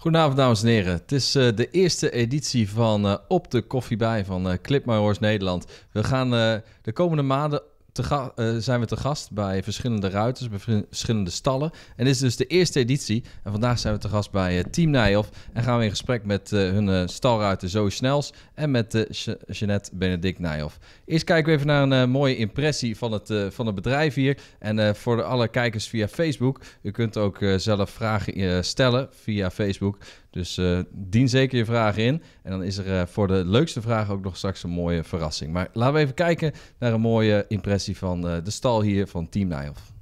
Goedenavond, dames en heren. Het is de eerste editie van Op de Koffie Bij van Clip My Horse Nederland. We gaan de komende maanden zijn we te gast bij verschillende ruiters, bij verschillende stallen. En dit is dus de eerste editie. En vandaag zijn we te gast bij Team Nijhoff. En gaan we in gesprek met hun stalruiter Zoe Snels en met Jeanette Benedict Nijhoff. Eerst kijken we even naar een mooie impressie van het bedrijf hier. En voor alle kijkers via Facebook, u kunt ook zelf vragen stellen via Facebook. Dus dien zeker je vragen in. En dan is er voor de leukste vragen ook nog straks een mooie verrassing. Maar laten we even kijken naar een mooie impressie van de stal hier van Team Nijhoff.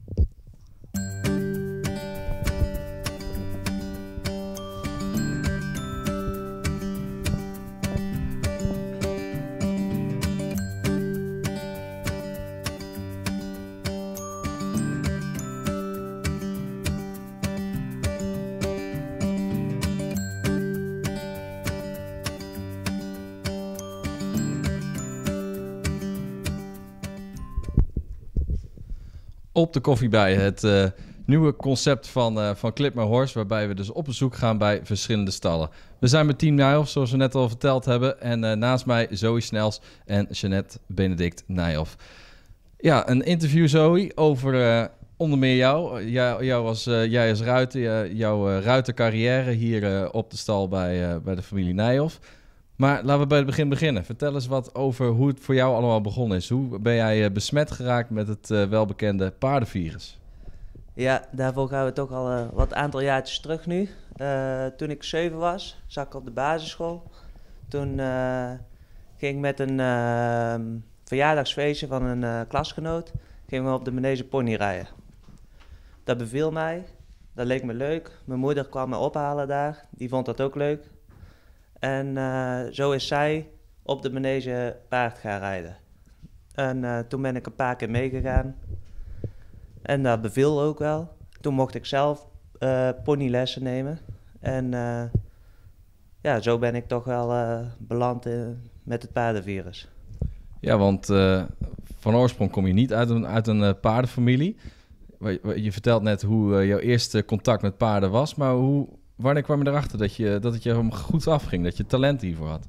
Op de Koffie Bij, het nieuwe concept van Clip My Horse, waarbij we dus op bezoek gaan bij verschillende stallen. We zijn met Team Nijhoff, zoals we net al verteld hebben. En naast mij Zoe Snels en Jeanette Benedict Nijhoff. Ja, een interview, Zoe, over onder meer jou. Jij als ruiter, jouw ruitercarrière hier op de stal bij de familie Nijhoff. Maar laten we bij het begin beginnen. Vertel eens wat over hoe het voor jou allemaal begonnen is. Hoe ben jij besmet geraakt met het welbekende paardenvirus? Ja, daarvoor gaan we toch al wat aantal jaartjes terug nu. Toen ik 7 was, zat ik op de basisschool. Toen ging ik met een verjaardagsfeestje van een klasgenoot gingen we op de manege pony rijden. Dat beviel mij, dat leek me leuk. Mijn moeder kwam me ophalen daar, die vond dat ook leuk. En zo is zij op de manege paard gaan rijden. En toen ben ik een paar keer meegegaan. En dat beviel ook wel. Toen mocht ik zelf ponylessen nemen. En ja, zo ben ik toch wel beland met het paardenvirus. Ja, want van oorsprong kom je niet uit een paardenfamilie. Je vertelt net hoe jouw eerste contact met paarden was, maar wanneer kwam je erachter dat het je goed afging, dat je talent hiervoor had?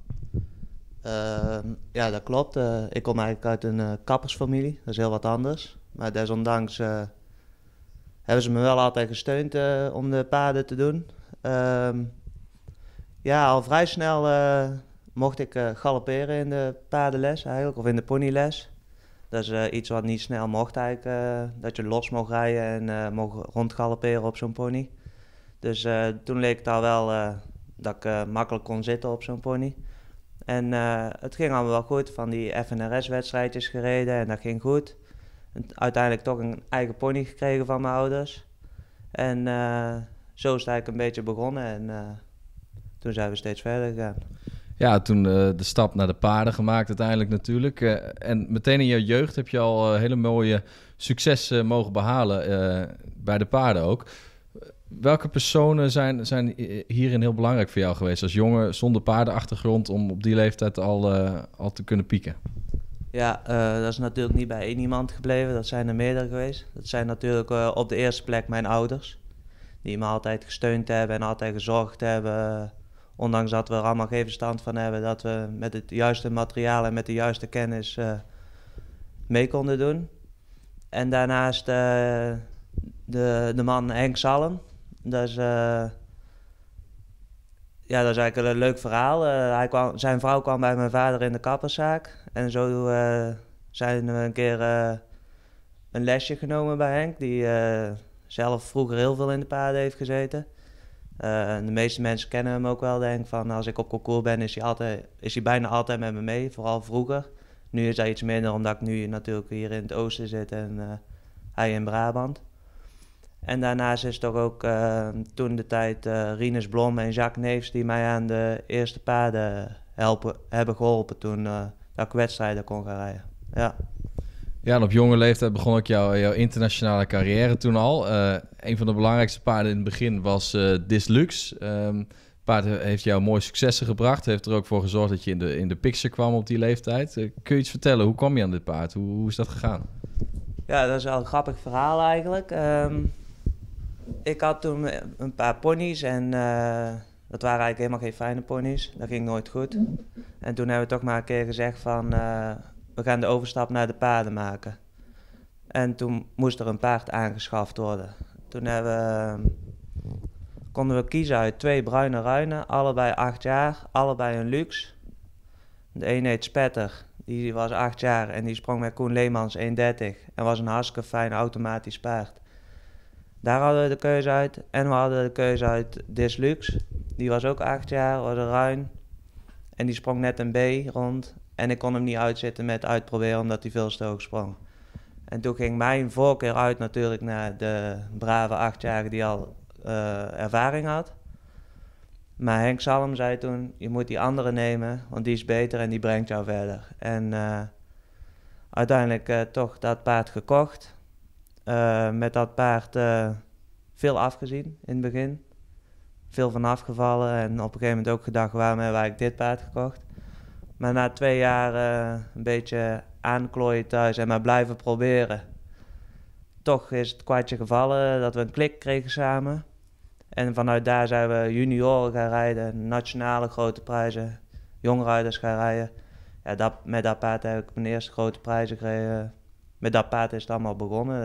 Ja, dat klopt. Ik kom eigenlijk uit een kappersfamilie, dat is heel wat anders. Maar desondanks hebben ze me wel altijd gesteund om de paarden te doen. Ja, al vrij snel mocht ik galopperen in de paardenles eigenlijk, of in de ponyles. Dat is iets wat niet snel mocht eigenlijk, dat je los mocht rijden en mocht rondgalopperen op zo'n pony. Dus toen leek het al wel dat ik makkelijk kon zitten op zo'n pony. En het ging allemaal wel goed, van die FNRS-wedstrijdjes gereden en dat ging goed. En uiteindelijk toch een eigen pony gekregen van mijn ouders. En zo is het eigenlijk een beetje begonnen en toen zijn we steeds verder gegaan. Ja, toen de stap naar de paarden gemaakt uiteindelijk natuurlijk. En meteen in je jeugd heb je al hele mooie successen mogen behalen bij de paarden ook. Welke personen zijn hierin heel belangrijk voor jou geweest als jongen zonder paardenachtergrond om op die leeftijd al te kunnen pieken? Ja, dat is natuurlijk niet bij één iemand gebleven, dat zijn er meerdere geweest. Dat zijn natuurlijk op de eerste plek mijn ouders, die me altijd gesteund hebben en altijd gezorgd hebben. Ondanks dat we er allemaal geen verstand van hebben, dat we met het juiste materiaal en met de juiste kennis mee konden doen. En daarnaast de man Henk Salm. Dat is eigenlijk een leuk verhaal. Zijn vrouw kwam bij mijn vader in de kapperszaak. En zo zijn we een keer een lesje genomen bij Henk, die zelf vroeger heel veel in de paarden heeft gezeten. De meeste mensen kennen hem ook wel, denk ik, van als ik op concours ben is hij bijna altijd met me mee, vooral vroeger. Nu is dat iets minder, omdat ik nu natuurlijk hier in het oosten zit en hij in Brabant. En daarnaast is toch ook toen de tijd Rinus Blom en Jacques Neefs die mij aan de eerste paarden hebben geholpen toen dat ik wedstrijden kon gaan rijden. Ja. Ja, en op jonge leeftijd begon ook jouw internationale carrière toen al. Een van de belangrijkste paarden in het begin was Dislux. Paard heeft jou mooie successen gebracht. Heeft er ook voor gezorgd dat je in de picture kwam op die leeftijd. Kun je iets vertellen? Hoe kwam je aan dit paard? Hoe is dat gegaan? Ja, dat is wel een grappig verhaal eigenlijk. Ik had toen een paar ponies en Dat waren eigenlijk helemaal geen fijne ponies. Dat ging nooit goed. En toen hebben we toch maar een keer gezegd van... we gaan de overstap naar de paarden maken. En toen moest er een paard aangeschaft worden. Toen konden we kiezen uit 2 bruine ruinen, allebei 8 jaar, allebei een luxe. De een heet Spetter, die was 8 jaar en die sprong met Koen Leemans 1,30 en was een hartstikke fijn automatisch paard. Daar hadden we de keuze uit en we hadden de keuze uit Dislux. Die was ook 8 jaar, was een ruin en die sprong net een B rond. En ik kon hem niet uitzitten met uitproberen omdat hij veel te hoog sprong. En toen ging mijn voorkeur uit natuurlijk naar de brave 8-jarige die al ervaring had. Maar Henk Salm zei toen, je moet die andere nemen, want die is beter en die brengt jou verder. En uiteindelijk toch dat paard gekocht. Met dat paard veel afgezien in het begin. Veel van afgevallen en op een gegeven moment ook gedacht, waarom hebben wij dit paard gekocht? Maar na 2 jaar een beetje aanklooien thuis en maar blijven proberen. Toch is het kwartje gevallen dat we een klik kregen samen. En vanuit daar zijn we junioren gaan rijden, nationale grote prijzen, jongrijders gaan rijden. Ja, met dat paard heb ik mijn eerste grote prijzen gekregen. Met dat paard is het allemaal begonnen.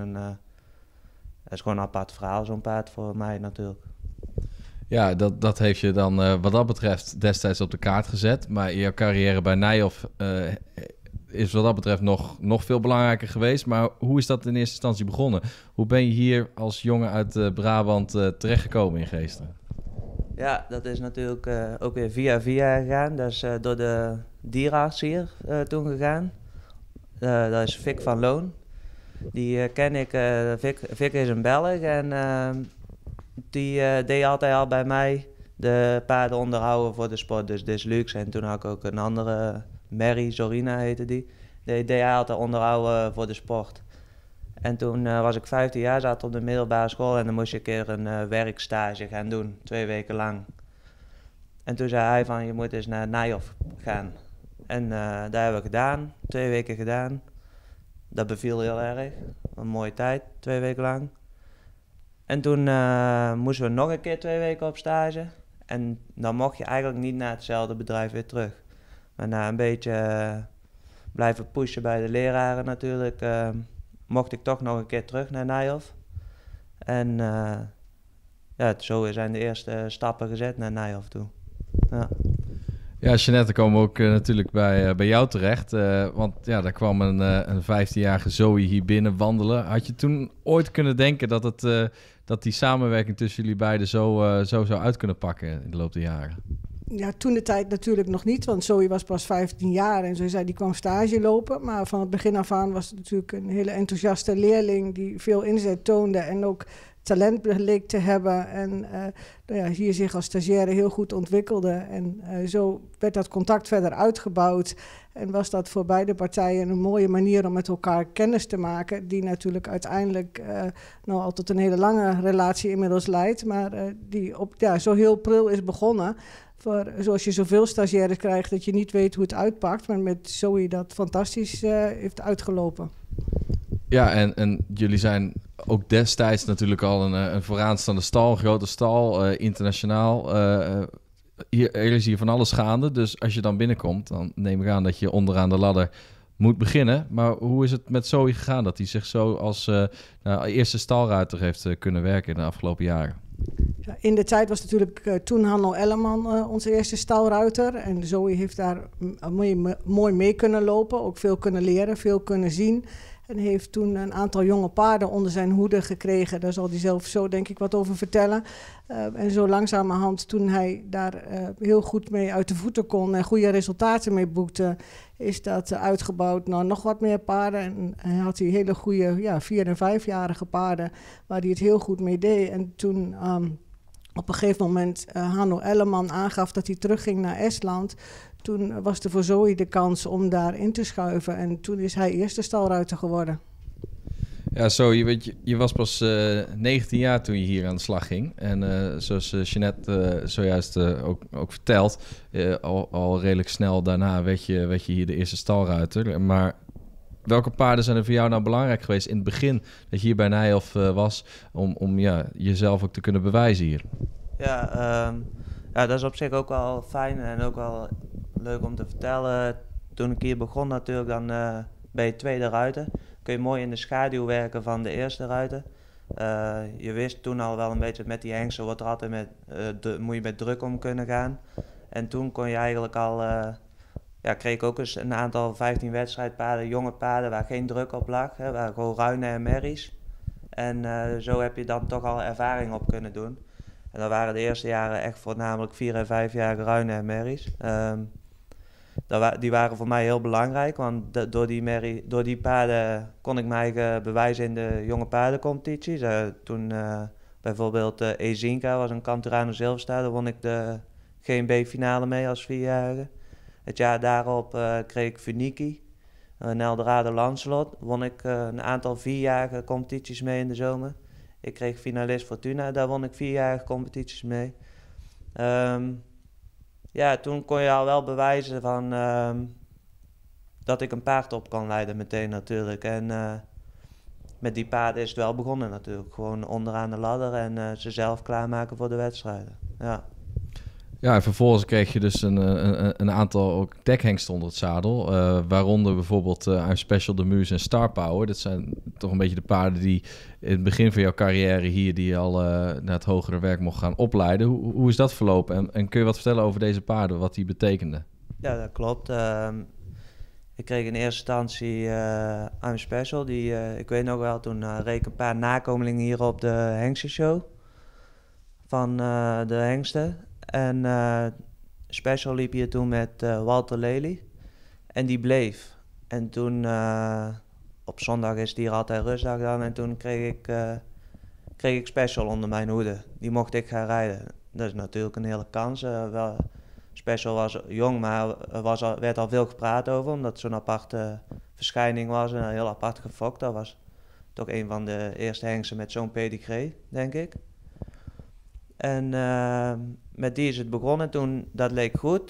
Het is gewoon een apart verhaal, zo'n paard voor mij natuurlijk. Ja, dat heeft je dan wat dat betreft destijds op de kaart gezet. Maar jouw carrière bij Nijhoff is wat dat betreft nog veel belangrijker geweest. Maar hoe is dat in eerste instantie begonnen? Hoe ben je hier als jongen uit Brabant terechtgekomen in Geesteren? Ja, dat is natuurlijk ook weer via gegaan. Dat is door de dierenarts hier toen gegaan. Dat is Vic van Loon. Die ken ik. Vic is een Belg en die deed altijd al bij mij de paarden onderhouden voor de sport. Dus Dislux en toen had ik ook een andere, Mary Zorina heette die. Die deed hij altijd onderhouden voor de sport. En toen was ik 15 jaar, zat op de middelbare school en dan moest je een keer een werkstage gaan doen, 2 weken lang. En toen zei hij van, je moet eens naar Nijhoff gaan. En dat hebben we gedaan, 2 weken gedaan. Dat beviel heel erg, een mooie tijd, 2 weken lang. En toen moesten we nog een keer 2 weken op stage. En dan mocht je eigenlijk niet naar hetzelfde bedrijf weer terug. Maar na een beetje blijven pushen bij de leraren natuurlijk, mocht ik toch nog een keer terug naar Nijhoff. En zo zijn de eerste stappen gezet naar Nijhoff toe. Ja. Ja, Jeanette, komen we ook natuurlijk bij jou terecht. Want ja, daar kwam een 15-jarige Zoe hier binnen wandelen. Had je toen ooit kunnen denken dat die samenwerking tussen jullie beiden zo zou uit kunnen pakken in de loop der jaren? Ja, toen de tijd natuurlijk nog niet, want Zoe was pas 15 jaar en zo zei die kwam stage lopen. Maar van het begin af aan was het natuurlijk een hele enthousiaste leerling die veel inzet toonde en ook talent bleek te hebben. En hier zich als stagiaire heel goed ontwikkelde. En zo werd dat contact verder uitgebouwd. En was dat voor beide partijen een mooie manier om met elkaar kennis te maken. Die natuurlijk uiteindelijk al tot een hele lange relatie inmiddels leidt. Maar die zo heel pril is begonnen. Zoals je zoveel stagiaires krijgt dat je niet weet hoe het uitpakt. Maar met Zoe dat fantastisch heeft uitgelopen. Ja, en jullie zijn ook destijds natuurlijk al een vooraanstaande stal, een grote stal, internationaal. Hier is hier van alles gaande, dus als je dan binnenkomt, dan neem ik aan dat je onderaan de ladder moet beginnen. Maar hoe is het met Zoe gegaan dat hij zich zo als eerste stalruiter heeft kunnen werken in de afgelopen jaren? Ja, in de tijd was natuurlijk toen Hanno Elleman onze eerste stalruiter. En Zoe heeft daar mooi mee kunnen lopen, ook veel kunnen leren, veel kunnen zien. En heeft toen een aantal jonge paarden onder zijn hoede gekregen. Daar zal hij zelf zo denk ik wat over vertellen. En zo langzamerhand toen hij daar heel goed mee uit de voeten kon en goede resultaten mee boekte, is dat uitgebouwd naar nog wat meer paarden. En hij had hij hele goede 4- en 5-jarige paarden waar hij het heel goed mee deed. En toen op een gegeven moment Hanno Elleman aangaf dat hij terugging naar Estland, toen was er voor Zoe de kans om daar in te schuiven. En toen is hij eerste stalruiter geworden. Ja, je was pas 19 jaar toen je hier aan de slag ging. En zoals Jeanette zojuist ook vertelt, al redelijk snel daarna werd je hier de eerste stalruiter. Maar welke paarden zijn er voor jou nou belangrijk geweest in het begin dat je hier bij Nijhoff was om jezelf ook te kunnen bewijzen hier? Ja, Ja, dat is op zich ook wel fijn en ook wel leuk om te vertellen. Toen ik hier begon natuurlijk, dan ben je tweede ruiter. Kun je mooi in de schaduw werken van de eerste ruiter. Je wist toen al wel een beetje met die hengsten wordt er altijd moet je met druk om kunnen gaan. En toen kon je eigenlijk al, kreeg ik ook eens een aantal 15 wedstrijdpaarden, jonge paarden waar geen druk op lag. Hè, waar gewoon ruinen en merries. En zo heb je dan toch al ervaring op kunnen doen. En dat waren de eerste jaren echt voornamelijk 4 en 5 jaar ruinen en merries. Die waren voor mij heel belangrijk, want door die paarden kon ik mij bewijzen in de jonge paardencompetities. Toen bijvoorbeeld Ezinka was een Canturano Zilverstar, daar won ik de GNB-finale mee als 4-jarige. Het jaar daarop kreeg ik Funiki, een Eldorado Lancelot, won ik een aantal 4-jarige competities mee in de zomer. Ik kreeg finalist Fortuna, daar won ik 4-jarige competities mee. Toen kon je al wel bewijzen van dat ik een paard op kan leiden meteen natuurlijk. En met die paarden is het wel begonnen natuurlijk. Gewoon onderaan de ladder en ze zelf klaarmaken voor de wedstrijden. Ja. Ja, en vervolgens kreeg je dus een aantal ook dekhengsten onder het zadel. Waaronder bijvoorbeeld I'm Special, The Muse en Star Power. Dat zijn toch een beetje de paarden die in het begin van jouw carrière hier... die je al naar het hogere werk mocht gaan opleiden. Hoe is dat verlopen? En kun je wat vertellen over deze paarden, wat die betekenden? Ja, dat klopt. Ik kreeg in eerste instantie I'm Special. Ik weet nog wel, toen reed ik een paar nakomelingen hier op de hengstenshow van de hengsten. En Special liep hier toen met Walter Lely. En die bleef. En toen, op zondag is het hier altijd rustdag dan. En toen kreeg ik Special onder mijn hoede. Die mocht ik gaan rijden. Dat is natuurlijk een hele kans. Special was jong, maar werd al veel gepraat over. Omdat het zo'n aparte verschijning was. En heel apart gefokt. Dat was toch een van de eerste hengsten met zo'n pedigree, denk ik. En met die is het begonnen. Toen, dat leek goed.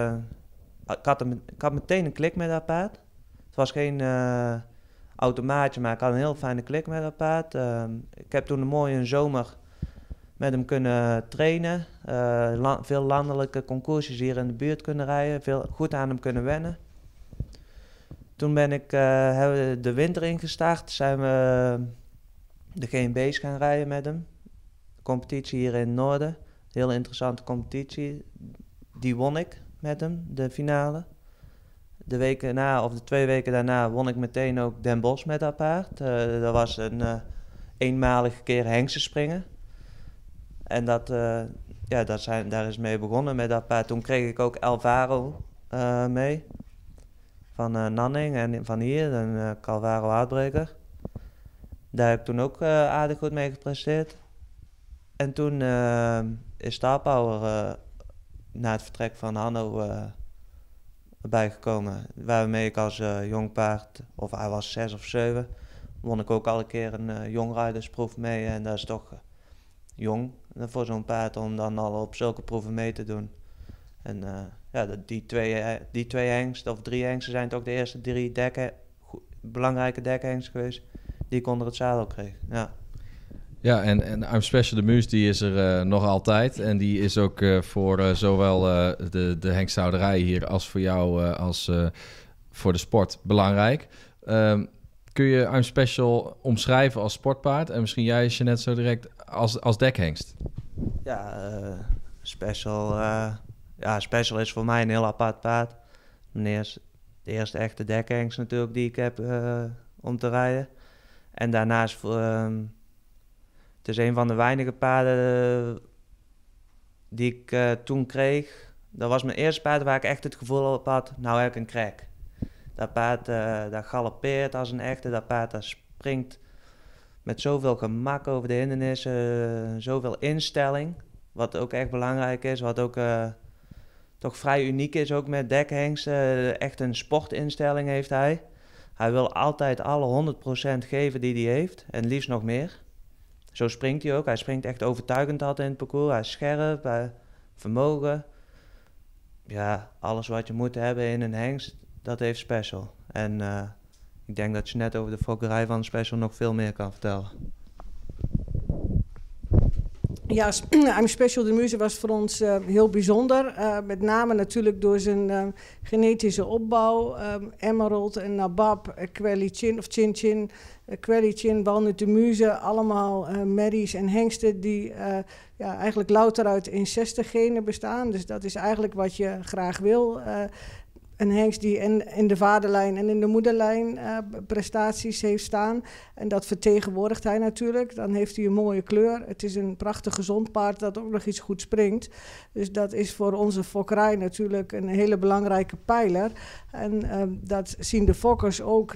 Ik had meteen een klik met dat paard. Het was geen automaatje, maar ik had een heel fijne klik met dat paard. Ik heb toen een mooie zomer met hem kunnen trainen. Veel landelijke concoursjes hier in de buurt kunnen rijden. Goed aan hem kunnen wennen. Toen hebben we de winter ingestart. Zijn we de GNB's gaan rijden met hem. Competitie hier in het noorden. Een heel interessante competitie. Die won ik met hem, de finale. De week daarna, of de 2 weken daarna, won ik meteen ook Den Bosch met dat paard. Dat was een eenmalige keer hengsten springen. En daar is mee begonnen met dat paard. Toen kreeg ik ook Alvaro mee. Van Nanning en van hier, een Calvaro Heartbreaker. Daar heb ik toen ook aardig goed mee gepresteerd. En toen is Star Power na het vertrek van Hanno bijgekomen. Waarmee ik als jong paard, of hij was 6 of 7, won ik ook al een keer een jongrijdersproef mee. En dat is toch jong voor zo'n paard om dan al op zulke proeven mee te doen. En die twee hengsten of 3 hengsten zijn toch de eerste 3 belangrijke dekhengsten geweest die ik onder het zadel kreeg. Ja. Ja, en I'm Special, The Muse, die is er nog altijd. En die is ook voor zowel de hengsthouderij hier als voor jou als voor de sport belangrijk. Kun je I'm Special omschrijven als sportpaard? En misschien jij, Jeanette, zo direct als dekhengst? Ja, Special is voor mij een heel apart paard. De eerste echte dekhengst natuurlijk die ik heb om te rijden. En daarnaast het is een van de weinige paarden die ik toen kreeg. Dat was mijn eerste paard waar ik echt het gevoel op had, nou heb ik een crack. Dat paard dat galoppeert als een echte, dat paard dat springt met zoveel gemak over de hindernissen, zoveel instelling. Wat ook echt belangrijk is, wat ook toch vrij uniek is ook met dekhengsten. Echt een sportinstelling heeft hij. Hij wil altijd alle 100% geven die hij heeft en liefst nog meer. Zo springt hij ook. Hij springt echt overtuigend altijd in het parcours. Hij is scherp, vermogen. Ja, alles wat je moet hebben in een hengst, dat heeft Special. En ik denk dat je net over de fokkerij van Special nog veel meer kan vertellen. Ja, I'm Special de Muze was voor ons heel bijzonder. Met name natuurlijk door zijn genetische opbouw. Emerald en Nabab, Quelly Chin of Chin Chin, Quelly Chin, Walnut de Muze. Allemaal merries en hengsten die eigenlijk louter uit incestgenen bestaan. Dus dat is eigenlijk wat je graag wil. Een hengst die in de vaderlijn en in de moederlijn prestaties heeft staan. En dat vertegenwoordigt hij natuurlijk. Dan heeft hij een mooie kleur. Het is een prachtig gezond paard dat ook nog iets goed springt. Dus dat is voor onze fokkerij natuurlijk een hele belangrijke pijler. En dat zien de fokkers ook,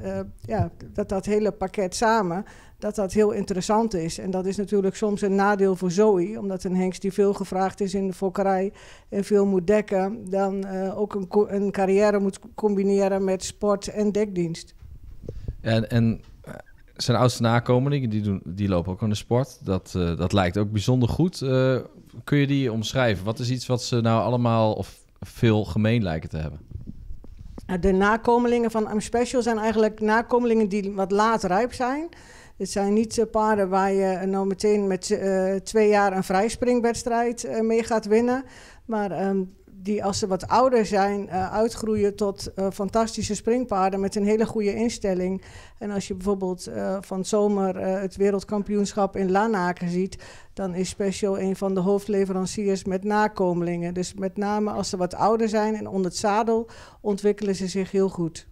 dat hele pakket samen, dat heel interessant is. En dat is natuurlijk soms een nadeel voor Zoe, omdat een hengst die veel gevraagd is in de fokkerij en veel moet dekken, dan ook een carrière moet combineren met sport en dekdienst. En zijn oudste nakomelingen, die lopen ook aan de sport. Dat lijkt ook bijzonder goed. Kun je die omschrijven? Wat is iets wat ze nou allemaal of veel gemeen lijken te hebben? De nakomelingen van I'm Special zijn eigenlijk nakomelingen die wat laat rijp zijn. Het zijn niet paarden waar je nou meteen met 2 jaar een vrijspringwedstrijd mee gaat winnen. Maar die als ze wat ouder zijn uitgroeien tot fantastische springpaarden met een hele goede instelling. En als je bijvoorbeeld van zomer het wereldkampioenschap in Lanaken ziet, dan is Special een van de hoofdleveranciers met nakomelingen. Dus met name als ze wat ouder zijn en onder het zadel ontwikkelen ze zich heel goed.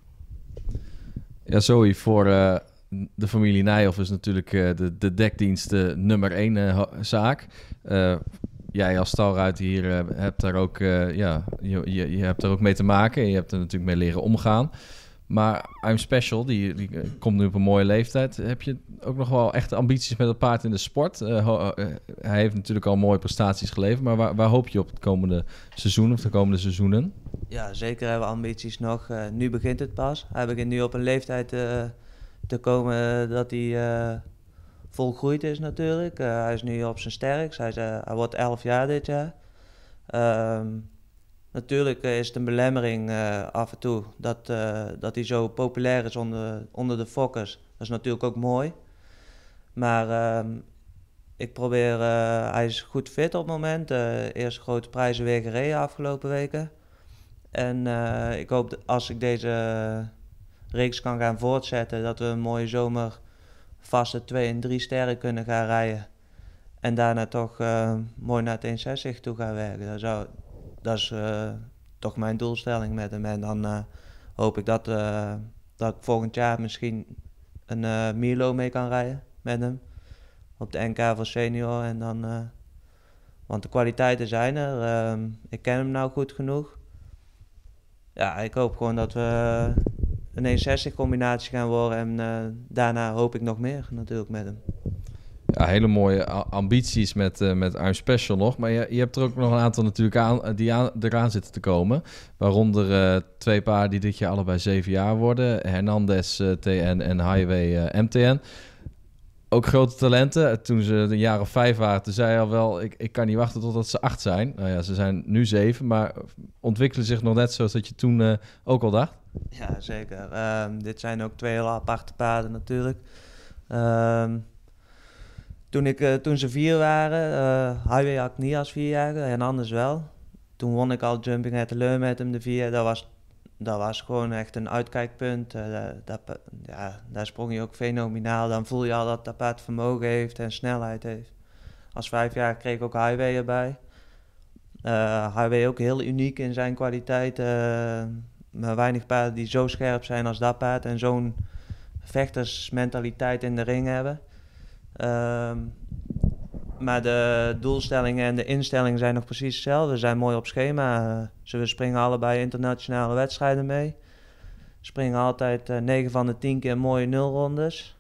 Ja, Zoe, voor de familie Nijhoff is natuurlijk de dekdienst de nummer 1 zaak. Jij als stalruiter hier hebt daar ook, je hebt er ook mee te maken. En je hebt er natuurlijk mee leren omgaan. Maar I'm Special, die komt nu op een mooie leeftijd. Heb je ook nog wel echte ambities met het paard in de sport? Hij heeft natuurlijk al mooie prestaties geleverd. Maar waar hoop je op het komende seizoen of de komende seizoenen? Ja, zeker hebben we ambities nog. Nu begint het pas. Hij begint nu op een leeftijd te komen dat hij volgroeid is natuurlijk. Hij is nu op zijn sterkst. Hij wordt 11 jaar dit jaar. Natuurlijk is het een belemmering af en toe dat hij zo populair is onder de fokkers. Dat is natuurlijk ook mooi. Maar ik probeer, hij is goed fit op het moment. Eerste grote prijzen weer gereden afgelopen weken. En ik hoop als ik deze reeks kan gaan voortzetten, dat we een mooie zomer vaste 2 en 3 sterren kunnen gaan rijden. En daarna toch mooi naar het 160 toe gaan werken. Dat is toch mijn doelstelling met hem. En dan hoop ik dat ik volgend jaar misschien een Milo mee kan rijden met hem. Op de NK voor senior. En dan, want de kwaliteiten zijn er. Ik ken hem nou goed genoeg. Ja, ik hoop gewoon dat we een 160 combinatie gaan worden. En daarna hoop ik nog meer natuurlijk met hem. Ja, hele mooie ambities met I'm Special nog. Maar je hebt er ook nog een aantal natuurlijk eraan zitten te komen. Waaronder 2 paarden die dit jaar allebei 7 jaar worden. Hernandez TN en Highway MTN. Ook grote talenten. Toen ze een jaar of 5 waren, toen zei je al wel, ik kan niet wachten totdat ze 8 zijn. Nou ja, ze zijn nu 7, maar ontwikkelen zich nog net zoals dat je toen ook al dacht? Ja, zeker. Dit zijn ook 2 heel aparte paarden natuurlijk. Toen ze 4 waren, Highway had ik niet als 4-jarige en anders wel. Toen won ik al Jumping at the Leur met hem de 4. Dat was gewoon echt een uitkijkpunt. Daar sprong je ook fenomenaal. Dan voel je al dat dat paard vermogen heeft en snelheid heeft. Als 5-jarige kreeg ik ook Highway erbij. Highway ook heel uniek in zijn kwaliteit. Maar weinig paarden die zo scherp zijn als dat paard en zo'n vechtersmentaliteit in de ring hebben. Maar de doelstellingen en de instellingen zijn nog precies hetzelfde. Ze zijn mooi op schema. Ze springen allebei internationale wedstrijden mee. Springen altijd 9 van de 10 keer mooie 0-rondes.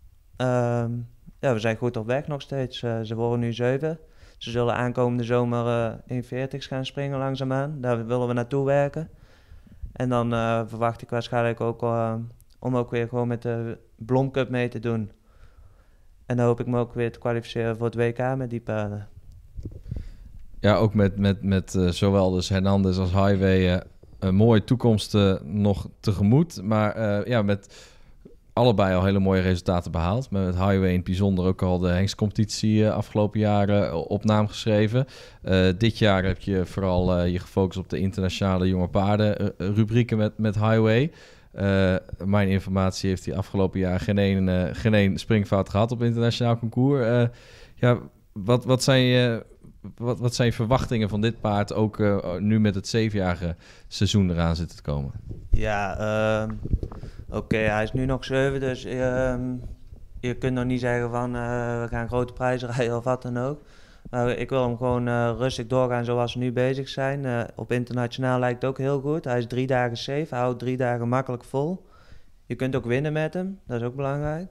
We zijn goed op weg nog steeds. Ze worden nu 7. Ze zullen aankomende zomer 1,40's gaan springen langzaamaan. Daar willen we naartoe werken. En dan verwacht ik waarschijnlijk ook om ook weer gewoon met de Blom Cup mee te doen. En dan hoop ik me ook weer te kwalificeren voor het WK met die paarden. Ja, ook met zowel dus Hernandez als Highway een mooie toekomst nog tegemoet. Maar met allebei al hele mooie resultaten behaald. Met Highway in het bijzonder ook al de hengstcompetitie afgelopen jaren op naam geschreven. Dit jaar heb je vooral je gefocust op de internationale jonge paarden rubrieken met Highway. Mijn informatie heeft hij afgelopen jaar geen één springfout gehad op internationaal concours. Wat zijn je verwachtingen van dit paard, ook nu met het 7-jarige seizoen eraan zit te komen? Ja, oké, hij is nu nog 7, dus je kunt nog niet zeggen van we gaan grote prijzen rijden of wat dan ook. Maar ik wil hem gewoon rustig doorgaan zoals we nu bezig zijn. Op internationaal lijkt het ook heel goed. Hij is 3 dagen safe, hij houdt 3 dagen makkelijk vol. Je kunt ook winnen met hem, dat is ook belangrijk.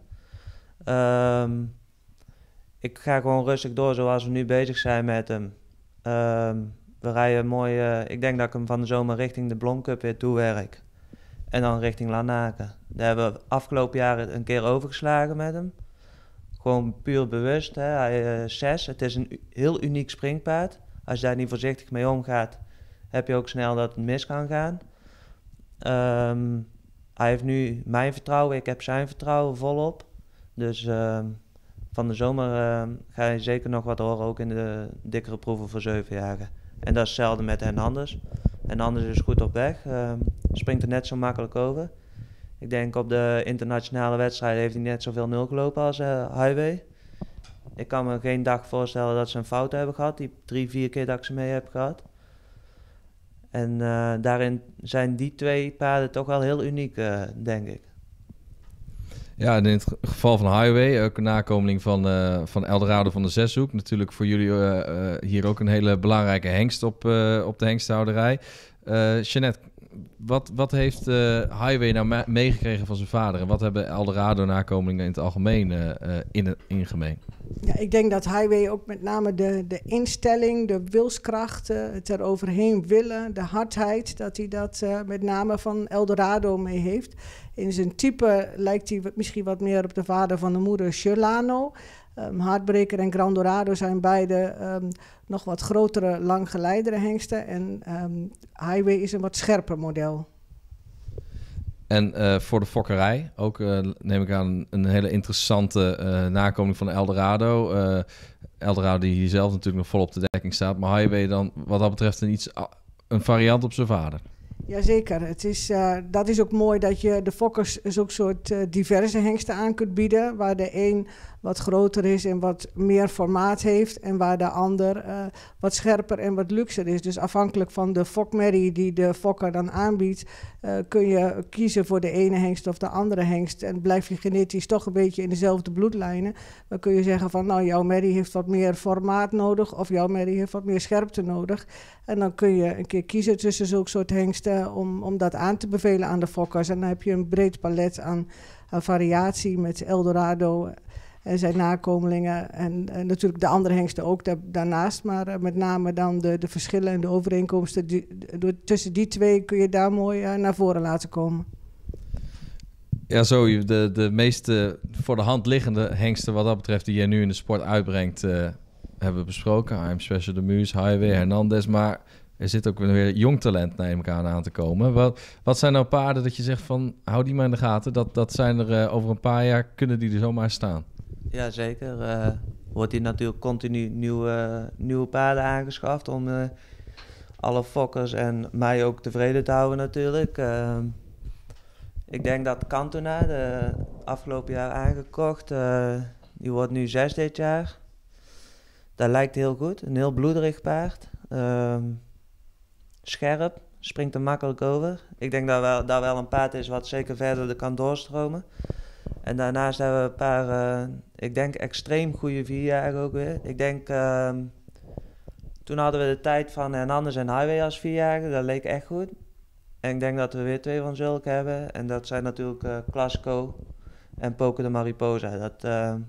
Ik ga gewoon rustig door zoals we nu bezig zijn met hem. We rijden mooi, ik denk dat ik hem van de zomer richting de Blom Cup weer toewerk. En dan richting Larnaken. Daar hebben we afgelopen jaar een keer overgeslagen met hem. Gewoon puur bewust. Hè. Hij 6. Het is een heel uniek springpaard. Als je daar niet voorzichtig mee omgaat, heb je ook snel dat het mis kan gaan. Hij heeft nu mijn vertrouwen, ik heb zijn vertrouwen volop. Dus van de zomer ga je zeker nog wat horen, ook in de dikkere proeven voor 7-jarigen. En dat is hetzelfde met Hernandez. Hernandez is goed op weg, springt er net zo makkelijk over. Ik denk op de internationale wedstrijden heeft hij net zoveel 0 gelopen als Highway. Ik kan me geen dag voorstellen dat ze een fout hebben gehad, die 3-4 keer dat ik ze mee heb gehad. En daarin zijn die 2 paarden toch wel heel uniek, denk ik. Ja, in het geval van Highway, ook een nakomeling van Eldorado van de Zeshoek. Natuurlijk voor jullie hier ook een hele belangrijke hengst op de hengsthouderij. Jeanette, wat heeft Highway nou meegekregen van zijn vader? En wat hebben Eldorado nakomelingen in het algemeen in gemeen? Ja, ik denk dat Highway ook met name de instelling, de wilskracht, het eroverheen willen, de hardheid, dat hij dat met name van Eldorado mee heeft. In zijn type lijkt hij misschien wat meer op de vader van de moeder, Sherlano. Heartbreaker en Grand Dorado zijn beide nog wat grotere, langgeleidere hengsten. En Highway is een wat scherper model. En voor de fokkerij, ook neem ik aan een hele interessante nakomeling van Eldorado. Eldorado die hier zelf natuurlijk nog vol op de dekking staat. Maar Highway dan wat dat betreft een variant op zijn vader. Jazeker, dat is ook mooi dat je de fokkers zo'n soort diverse hengsten aan kunt bieden. Waar de een wat groter is en wat meer formaat heeft. En waar de ander wat scherper en wat luxer is. Dus afhankelijk van de fokmerrie die de fokker dan aanbiedt, kun je kiezen voor de ene hengst of de andere hengst. En blijf je genetisch toch een beetje in dezelfde bloedlijnen. Dan kun je zeggen van nou, jouw merrie heeft wat meer formaat nodig. Of jouw merrie heeft wat meer scherpte nodig. En dan kun je een keer kiezen tussen zulke soort hengsten om dat aan te bevelen aan de fokkers. En dan heb je een breed palet aan variatie met Eldorado en zijn nakomelingen. En natuurlijk de andere hengsten ook daarnaast. Maar met name dan de verschillen en de overeenkomsten. Tussen die 2 kun je daar mooi naar voren laten komen. Ja, zo de meeste voor de hand liggende hengsten wat dat betreft die je nu in de sport uitbrengt, hebben we besproken. I'm Special, de Muus, Highway, Hernandez. Maar er zit ook weer jong talent, neem ik aan te komen. Wat zijn nou paarden dat je zegt van, hou die maar in de gaten. Dat zijn er over een paar jaar, kunnen die er zomaar staan? Ja, zeker. Wordt hier natuurlijk continu nieuwe paarden aangeschaft om alle fokkers en mij ook tevreden te houden natuurlijk. Ik denk dat Cantona, de afgelopen jaar aangekocht, die wordt nu 6 dit jaar. Dat lijkt heel goed. Een heel bloederig paard. Scherp, springt er makkelijk over. Ik denk dat wel een paard is wat zeker verder er kan doorstromen. En daarnaast hebben we een paar, ik denk extreem goede 4-jarigen ook weer. Ik denk, toen hadden we de tijd van Hernandez en Highway als 4-jarigen. Dat leek echt goed. En ik denk dat we weer 2 van zulke hebben. En dat zijn natuurlijk Clasco en Poker de Mariposa. Dat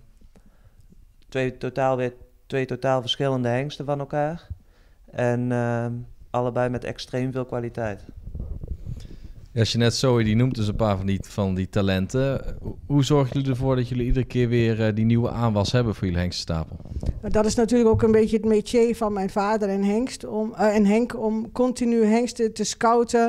twee totaal verschillende hengsten van elkaar. En allebei met extreem veel kwaliteit. Ja, Jeanette Zoe die noemt dus een paar van die talenten. Hoe zorgen jullie ervoor dat jullie iedere keer weer die nieuwe aanwas hebben voor jullie hengstenstapel? Dat is natuurlijk ook een beetje het métier van mijn vader en Henk om continu hengsten te scouten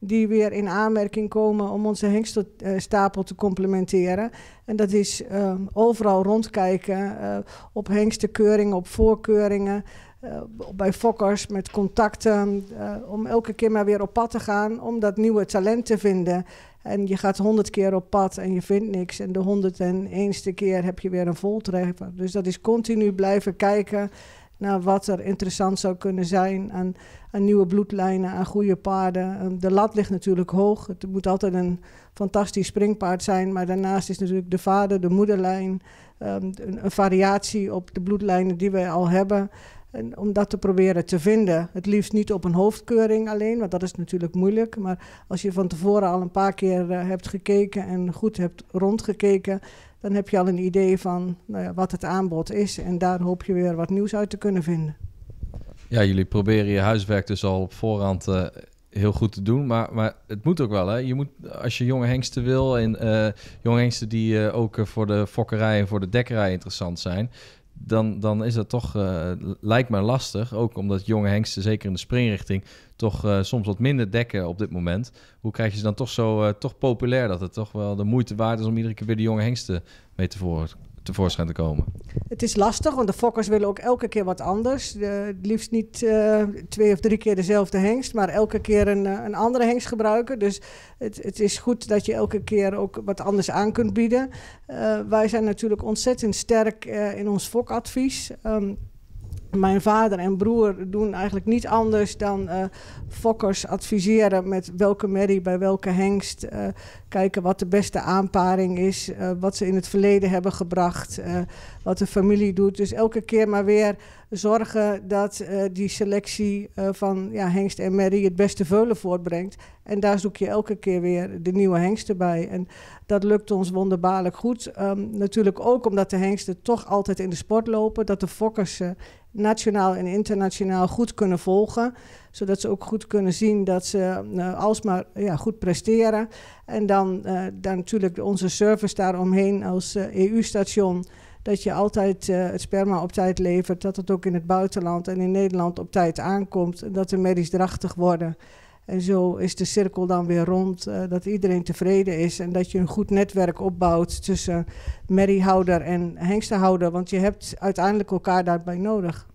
die weer in aanmerking komen om onze hengstenstapel te complementeren. En dat is overal rondkijken, op hengstenkeuringen, op voorkeuringen, bij fokkers met contacten, om elke keer maar weer op pad te gaan om dat nieuwe talent te vinden. En je gaat 100 keer op pad en je vindt niks. En de 101ste keer heb je weer een voltreffer. Dus dat is continu blijven kijken naar wat er interessant zou kunnen zijn aan nieuwe bloedlijnen, aan goede paarden. De lat ligt natuurlijk hoog. Het moet altijd een fantastisch springpaard zijn. Maar daarnaast is natuurlijk de vader, de moederlijn, een variatie op de bloedlijnen die we al hebben. En om dat te proberen te vinden. Het liefst niet op een hoofdkeuring alleen, want dat is natuurlijk moeilijk. Maar als je van tevoren al een paar keer hebt gekeken en goed hebt rondgekeken, dan heb je al een idee van wat het aanbod is. En daar hoop je weer wat nieuws uit te kunnen vinden. Ja, jullie proberen je huiswerk dus al op voorhand heel goed te doen. Maar het moet ook wel, hè? Je moet, als je jonge hengsten wil, en jonge hengsten die ook voor de fokkerij en voor de dekkerij interessant zijn, dan is dat toch, lijkt me lastig. Ook omdat jonge hengsten, zeker in de springrichting, toch soms wat minder dekken op dit moment. Hoe krijg je ze dan toch zo toch populair dat het toch wel de moeite waard is om iedere keer weer de jonge hengsten mee tevoorschijn te komen? Het is lastig, want de fokkers willen ook elke keer wat anders. Het liefst niet 2 of 3 keer dezelfde hengst, maar elke keer een andere hengst gebruiken. Dus het is goed dat je elke keer ook wat anders aan kunt bieden. Wij zijn natuurlijk ontzettend sterk in ons fokadvies. Mijn vader en broer doen eigenlijk niet anders dan fokkers adviseren met welke merrie bij welke hengst. Kijken wat de beste aanparing is, wat ze in het verleden hebben gebracht, wat de familie doet. Dus elke keer maar weer zorgen dat die selectie van hengst en merrie het beste veulen voortbrengt. En daar zoek je elke keer weer de nieuwe hengsten bij. En dat lukt ons wonderbaarlijk goed. Natuurlijk ook omdat de hengsten toch altijd in de sport lopen, dat de fokkers nationaal en internationaal goed kunnen volgen. Zodat ze ook goed kunnen zien dat ze alsmaar goed presteren. En dan natuurlijk onze service daaromheen als EU-station. Dat je altijd het sperma op tijd levert. Dat het ook in het buitenland en in Nederland op tijd aankomt. En dat de merries drachtig worden. En zo is de cirkel dan weer rond. Dat iedereen tevreden is. En dat je een goed netwerk opbouwt tussen merriehouder en hengstenhouder. Want je hebt uiteindelijk elkaar daarbij nodig.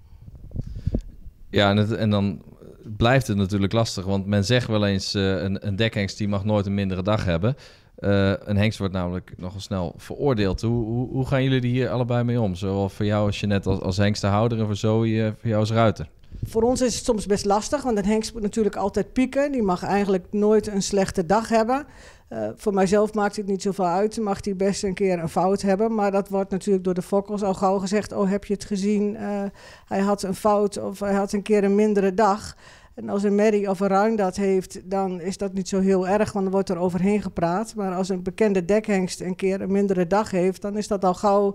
Ja, en dan blijft het natuurlijk lastig. Want men zegt wel eens, een dekhengst die mag nooit een mindere dag hebben. Een hengst wordt namelijk nogal snel veroordeeld. Hoe gaan jullie hier allebei mee om? Zowel voor jou als Jeanette als hengstenhouder en voor Zoe voor jou als ruiter. Voor ons is het soms best lastig, want een hengst moet natuurlijk altijd pieken. Die mag eigenlijk nooit een slechte dag hebben. Voor mijzelf maakt het niet zoveel uit. Mag hij best een keer een fout hebben. Maar dat wordt natuurlijk door de fokkers al gauw gezegd. Oh, heb je het gezien? Hij had een fout of hij had een keer een mindere dag. En als een merrie of een ruin dat heeft, dan is dat niet zo heel erg, want dan wordt er overheen gepraat. Maar als een bekende dekhengst een keer een mindere dag heeft, dan is dat al gauw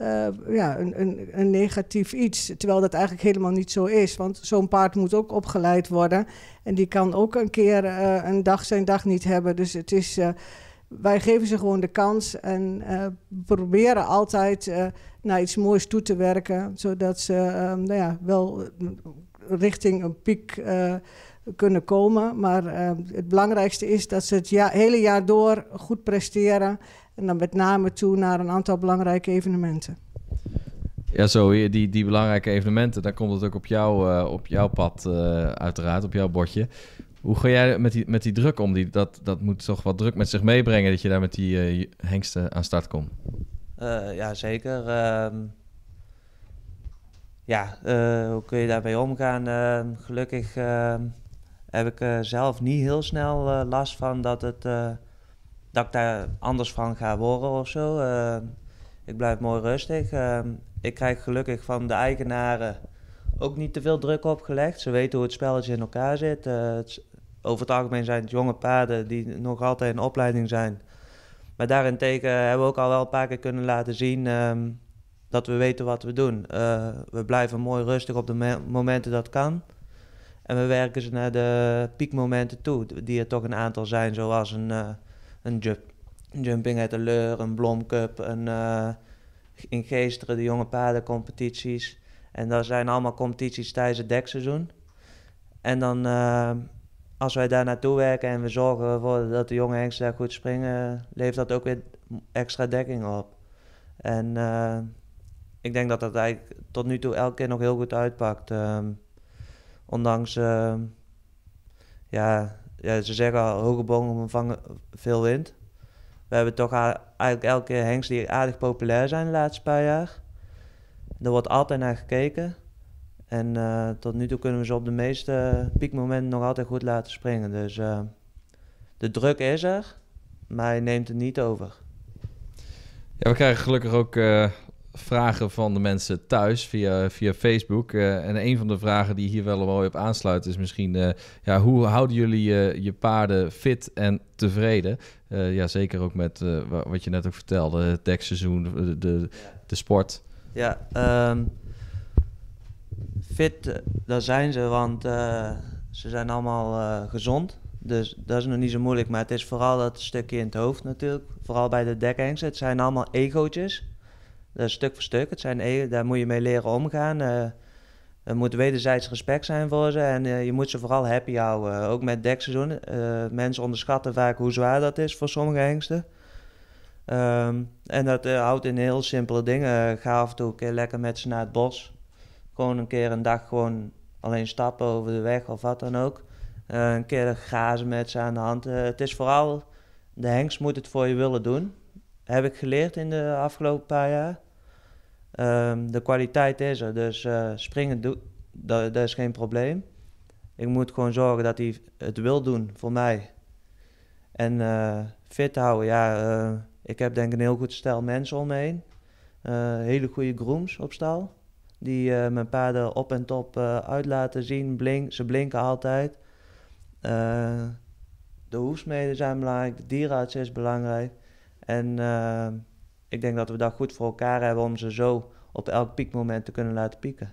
een negatief iets. Terwijl dat eigenlijk helemaal niet zo is, want zo'n paard moet ook opgeleid worden. En die kan ook een keer zijn dag niet hebben. Dus het is, wij geven ze gewoon de kans en proberen altijd naar iets moois toe te werken, zodat ze wel richting een piek kunnen komen. Maar het belangrijkste is dat ze het hele jaar door goed presteren. En dan met name toe naar een aantal belangrijke evenementen. Ja, zo, die belangrijke evenementen, dan komt het ook op jouw pad uiteraard, op jouw bordje. Hoe ga jij met die druk om? Dat moet toch wat druk met zich meebrengen dat je daar met die hengsten aan start komt? Ja, zeker. Hoe kun je daarbij omgaan? Gelukkig heb ik zelf niet heel snel last van dat ik daar anders van ga worden of zo. Ik blijf mooi rustig. Ik krijg gelukkig van de eigenaren ook niet te veel druk opgelegd. Ze weten hoe het spelletje in elkaar zit. Over het algemeen zijn het jonge paarden die nog altijd in opleiding zijn. Maar daarentegen hebben we ook al wel een paar keer kunnen laten zien dat we weten wat we doen. We blijven mooi rustig op de momenten dat kan. En we werken ze naar de piekmomenten toe, die er toch een aantal zijn, zoals een jumping at the leur, een Blomcup, in Geesteren de jonge paardencompetities. En dat zijn allemaal competities tijdens het dekseizoen. En dan als wij daar naartoe werken en we zorgen ervoor dat de jonge hengsten daar goed springen, levert dat ook weer extra dekking op. En ik denk dat dat eigenlijk tot nu toe elke keer nog heel goed uitpakt. Ondanks, ze zeggen al, hoge bomen vangen veel wind. We hebben toch eigenlijk elke keer hengsten die aardig populair zijn de laatste paar jaar. Er wordt altijd naar gekeken. En tot nu toe kunnen we ze op de meeste piekmomenten nog altijd goed laten springen. Dus de druk is er, maar hij neemt het niet over. Ja, we krijgen gelukkig ook vragen van de mensen thuis via Facebook. En een van de vragen die hier wel mooi op aansluit is misschien... hoe houden jullie je paarden fit en tevreden? Zeker ook met wat je net ook vertelde, het dekseizoen, de sport. Ja, fit, daar zijn ze, want ze zijn allemaal gezond. Dus dat is nog niet zo moeilijk, maar het is vooral dat stukje in het hoofd natuurlijk. Vooral bij de dekhengsten. Het zijn allemaal egootjes. Dat is stuk voor stuk. Daar moet je mee leren omgaan. Er moet wederzijds respect zijn voor ze en je moet ze vooral happy houden. Ook met dekseizoen. Mensen onderschatten vaak hoe zwaar dat is voor sommige hengsten. En dat houdt in heel simpele dingen. Ga af en toe een keer lekker met ze naar het bos. Gewoon een keer een dag gewoon alleen stappen over de weg of wat dan ook. Een keer grazen met ze aan de hand. Het is vooral, de hengst moet het voor je willen doen. Heb ik geleerd in de afgelopen paar jaar. De kwaliteit is er, dus springen dat is geen probleem. Ik moet gewoon zorgen dat hij het wil doen voor mij. En fit houden, ik heb denk ik een heel goed stel mensen om me heen. Hele goede grooms op stal. Die mijn paarden op en top uit laten zien. Ze blinken altijd. De hoefsmeden zijn belangrijk, de dierenarts is belangrijk. En ik denk dat we dat goed voor elkaar hebben om ze zo op elk piekmoment te kunnen laten pieken.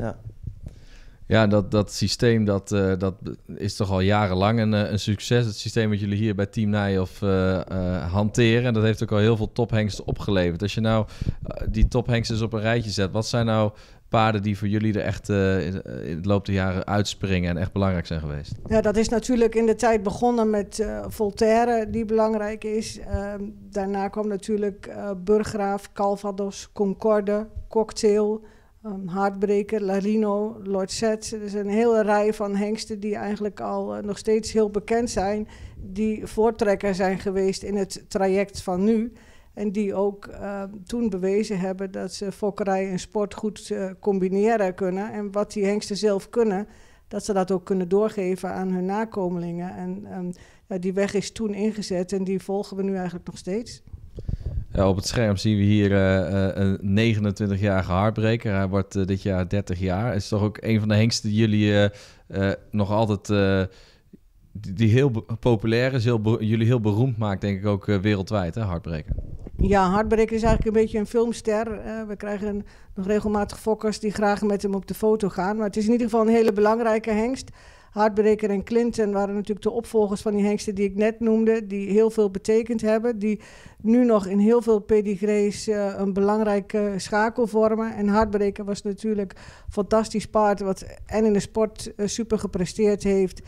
Ja, dat systeem dat is toch al jarenlang een succes. Het systeem wat jullie hier bij Team Nijhoff hanteren. En dat heeft ook al heel veel tophengsten opgeleverd. Als je nou die tophengsten op een rijtje zet, wat zijn nou paarden die voor jullie er echt in het loop der jaren uitspringen en echt belangrijk zijn geweest? Ja, dat is natuurlijk in de tijd begonnen met Voltaire, die belangrijk is. Daarna kwam natuurlijk Burggraaf, Calvados, Concorde, Cocktail, Heartbreaker, Larino, Lord Set. Er is een hele rij van hengsten die eigenlijk al nog steeds heel bekend zijn, die voortrekker zijn geweest in het traject van nu. En die ook toen bewezen hebben dat ze fokkerij en sport goed combineren kunnen. En wat die hengsten zelf kunnen, dat ze dat ook kunnen doorgeven aan hun nakomelingen. En die weg is toen ingezet en die volgen we nu eigenlijk nog steeds. Ja, op het scherm zien we hier een 29-jarige Heartbreaker. Hij wordt dit jaar 30 jaar. Het is toch ook een van de hengsten die jullie nog altijd... die heel populair is, jullie heel beroemd maakt, denk ik ook wereldwijd, hè, Heartbreaker? Ja, Heartbreaker is eigenlijk een beetje een filmster. We krijgen nog regelmatig fokkers die graag met hem op de foto gaan. Maar het is in ieder geval een hele belangrijke hengst. Heartbreaker en Clinton waren natuurlijk de opvolgers van die hengsten die ik net noemde, die heel veel betekend hebben, die nu nog in heel veel pedigrees een belangrijke schakel vormen. En Heartbreaker was natuurlijk een fantastisch paard, wat en in de sport super gepresteerd heeft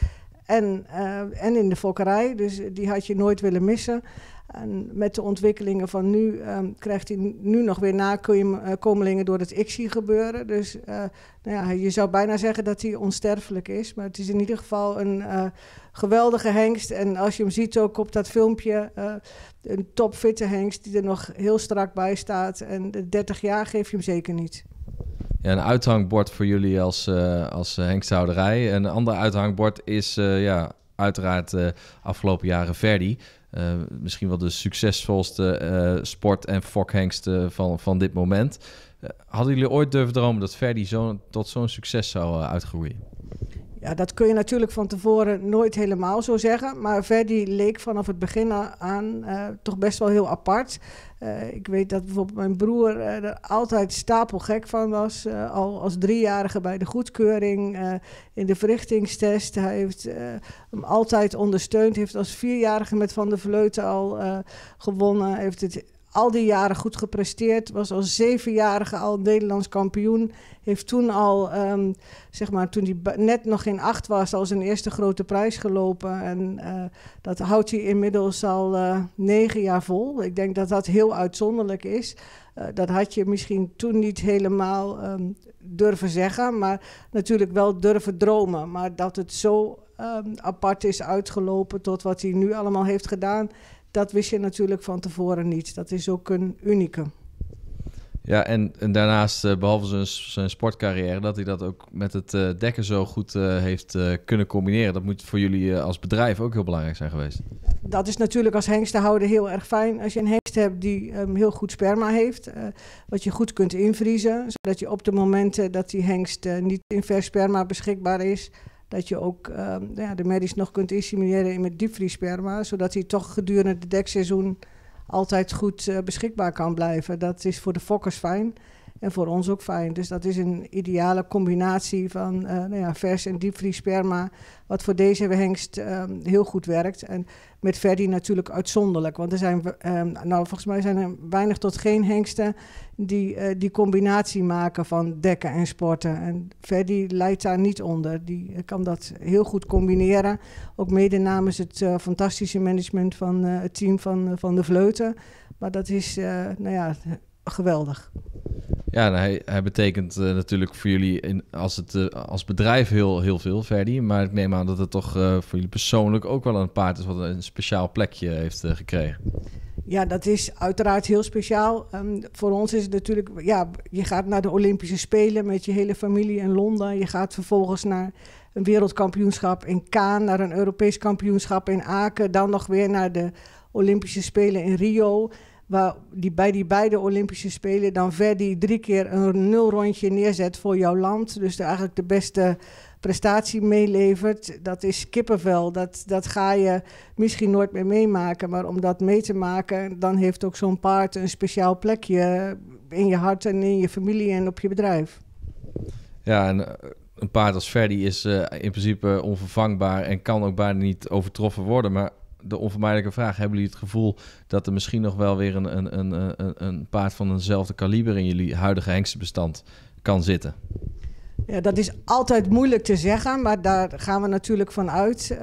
en in de fokkerij. Dus die had je nooit willen missen. En met de ontwikkelingen van nu krijgt hij nu nog weer nakomelingen door het ICSI gebeuren. Dus je zou bijna zeggen dat hij onsterfelijk is. Maar het is in ieder geval een geweldige hengst. En als je hem ziet ook op dat filmpje, een topfitte hengst die er nog heel strak bij staat. En de 30 jaar geef je hem zeker niet. Ja, een uithangbord voor jullie als hengsthouderij. Een ander uithangbord is uiteraard afgelopen jaren Verdi. Misschien wel de succesvolste sport- en fokhengsten van dit moment. Hadden jullie ooit durven dromen dat Verdi tot zo'n succes zou uitgroeien? Ja, dat kun je natuurlijk van tevoren nooit helemaal zo zeggen. Maar Verdi leek vanaf het begin aan toch best wel heel apart. Ik weet dat bijvoorbeeld mijn broer er altijd stapelgek van was. Al als 3-jarige bij de goedkeuring in de verrichtingstest. Hij heeft hem altijd ondersteund. Heeft als 4-jarige met Van der Vleuten al gewonnen. Heeft het al die jaren goed gepresteerd. Was als 7-jarige al Nederlands kampioen. Heeft toen al, zeg maar, toen hij net nog geen 8 was, al zijn eerste grote prijs gelopen. En dat houdt hij inmiddels al 9 jaar vol. Ik denk dat dat heel uitzonderlijk is. Dat had je misschien toen niet helemaal durven zeggen, maar natuurlijk wel durven dromen. Maar dat het zo apart is uitgelopen tot wat hij nu allemaal heeft gedaan, dat wist je natuurlijk van tevoren niet. Dat is ook een unicum. Ja, en daarnaast, behalve zijn sportcarrière, dat hij dat ook met het dekken zo goed heeft kunnen combineren. Dat moet voor jullie als bedrijf ook heel belangrijk zijn geweest. Dat is natuurlijk als hengstenhouder heel erg fijn. Als je een hengst hebt die heel goed sperma heeft, wat je goed kunt invriezen, zodat je op de momenten dat die hengst niet in vers sperma beschikbaar is, dat je ook de medisch nog kunt insemineren met diepvriessperma, zodat hij toch gedurende het dekseizoen altijd goed beschikbaar kan blijven. Dat is voor de fokkers fijn en voor ons ook fijn. Dus dat is een ideale combinatie van vers en diepvriessperma, wat voor deze hengst heel goed werkt. En met Ferdy natuurlijk uitzonderlijk, want er zijn, volgens mij zijn er weinig tot geen hengsten die combinatie maken van dekken en sporten. En Ferdy leidt daar niet onder. Die kan dat heel goed combineren. Ook mede namens het fantastische management van het team van de Vleuten. Maar dat is geweldig. Ja, hij betekent natuurlijk voor jullie als bedrijf heel veel, Ferdy. Maar ik neem aan dat het toch voor jullie persoonlijk ook wel een paard is wat een speciaal plekje heeft gekregen. Ja, dat is uiteraard heel speciaal. Voor ons is het natuurlijk, je gaat naar de Olympische Spelen met je hele familie in Londen. Je gaat vervolgens naar een wereldkampioenschap in Cannes, naar een Europees kampioenschap in Aken. Dan nog weer naar de Olympische Spelen in Rio. Bij die beide Olympische Spelen dan Ferdy 3 keer een 0 rondje neerzet voor jouw land. Dus eigenlijk de beste prestatie meelevert. Dat is kippenvel. Dat ga je misschien nooit meer meemaken. Maar om dat mee te maken, dan heeft ook zo'n paard een speciaal plekje in je hart en in je familie en op je bedrijf. Ja, en een paard als Ferdy is in principe onvervangbaar en kan ook bijna niet overtroffen worden. Maar de onvermijdelijke vraag, hebben jullie het gevoel dat er misschien nog wel weer een paard van eenzelfde kaliber in jullie huidige hengstenbestand kan zitten? Ja, dat is altijd moeilijk te zeggen, maar daar gaan we natuurlijk van uit.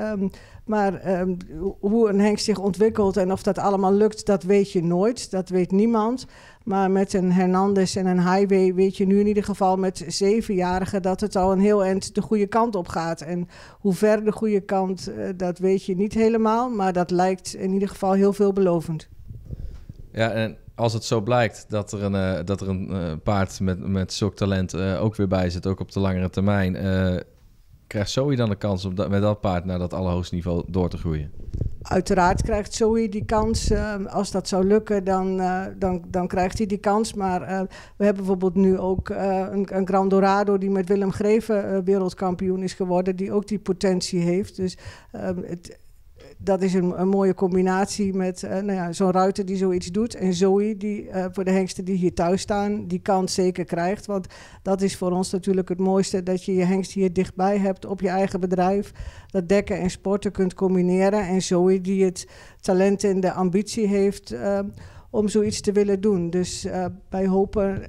Hoe een hengst zich ontwikkelt en of dat allemaal lukt, dat weet je nooit. Dat weet niemand. Maar met een Hernandez en een Highway weet je nu in ieder geval met 7-jarigen dat het al een heel eind de goede kant op gaat. En hoe ver de goede kant, dat weet je niet helemaal. Maar dat lijkt in ieder geval heel veelbelovend. Ja, en als het zo blijkt dat er een paard met zulk talent ook weer bij zit, ook op de langere termijn, krijgt Zoe dan de kans om met dat paard naar dat allerhoogste niveau door te groeien? Uiteraard krijgt Zoe die kans. Als dat zou lukken, dan krijgt hij die kans. Maar we hebben bijvoorbeeld nu ook een Grand Dorado die met Willem Greven wereldkampioen is geworden, die ook die potentie heeft. Dus dat is een mooie combinatie met zo'n ruiter die zoiets doet. En Zoe, die voor de hengsten die hier thuis staan, die kans zeker krijgt. Want dat is voor ons natuurlijk het mooiste, dat je je hengst hier dichtbij hebt op je eigen bedrijf. Dat dekken en sporten kunt combineren. En Zoe die het talent en de ambitie heeft om zoiets te willen doen. Dus wij hopen